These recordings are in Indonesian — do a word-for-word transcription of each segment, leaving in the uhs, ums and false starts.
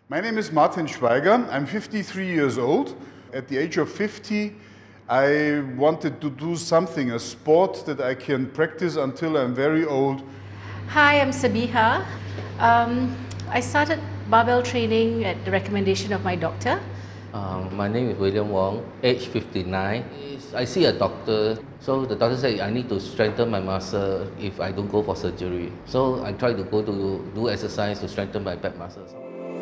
My name is Martin Schweiger. I'm fifty-three years old. At the age of fifty, I wanted to do something, a sport that I can practice until I'm very old. Hi, I'm Sabiha. Um, I started barbell training at the recommendation of my doctor. Um, my name is William Wong, age fifty-nine. I see a doctor, so the doctor said I need to strengthen my muscle if I don't go for surgery. So I try to go to do exercise to strengthen my back muscles.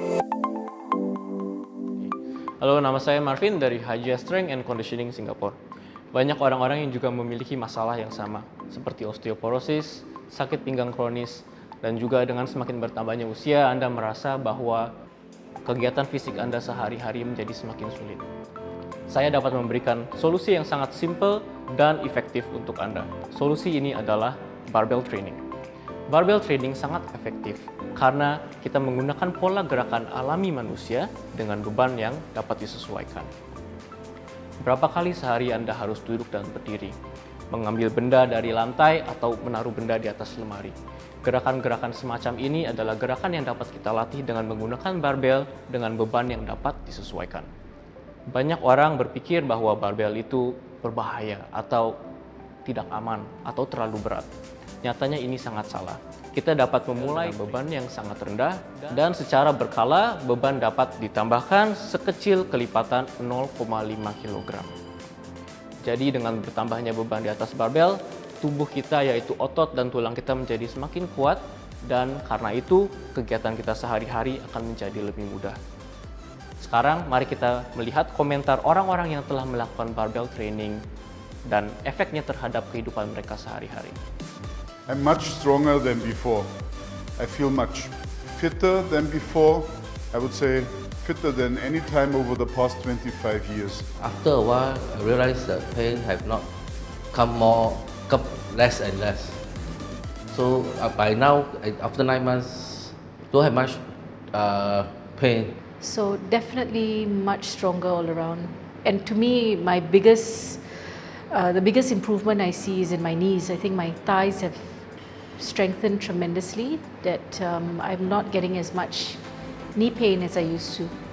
Halo, nama saya Marvin dari Hajia Strength and Conditioning Singapore. Banyak orang-orang yang juga memiliki masalah yang sama, seperti osteoporosis, sakit pinggang kronis, dan juga dengan semakin bertambahnya usia, Anda merasa bahwa kegiatan fisik Anda sehari-hari menjadi semakin sulit. Saya dapat memberikan solusi yang sangat simple dan efektif untuk Anda. Solusi ini adalah barbell training. Barbell training sangat efektif karena kita menggunakan pola gerakan alami manusia dengan beban yang dapat disesuaikan. Berapa kali sehari Anda harus duduk dan berdiri, mengambil benda dari lantai atau menaruh benda di atas lemari. Gerakan-gerakan semacam ini adalah gerakan yang dapat kita latih dengan menggunakan barbel dengan beban yang dapat disesuaikan. Banyak orang berpikir bahwa barbel itu berbahaya atau tidak aman atau terlalu berat. Nyatanya ini sangat salah. Kita dapat memulai beban yang sangat rendah dan secara berkala beban dapat ditambahkan sekecil kelipatan nol koma lima kilogram. Jadi dengan bertambahnya beban di atas barbel, tubuh kita yaitu otot dan tulang kita menjadi semakin kuat dan karena itu kegiatan kita sehari-hari akan menjadi lebih mudah. Sekarang mari kita melihat komentar orang-orang yang telah melakukan barbell training dan efeknya terhadap kehidupan mereka sehari-hari. I'm much stronger than before. I feel much fitter than before. I would say fitter than any time over the past twenty-five years. After a while, I realized that pain have not come more, come less and less. So uh, by now, after nine months, don't have much uh, pain. So definitely much stronger all around. And to me, my biggest, uh, the biggest improvement I see is in my knees. I think my thighs have strengthened tremendously, that um, I'm not getting as much knee pain as I used to.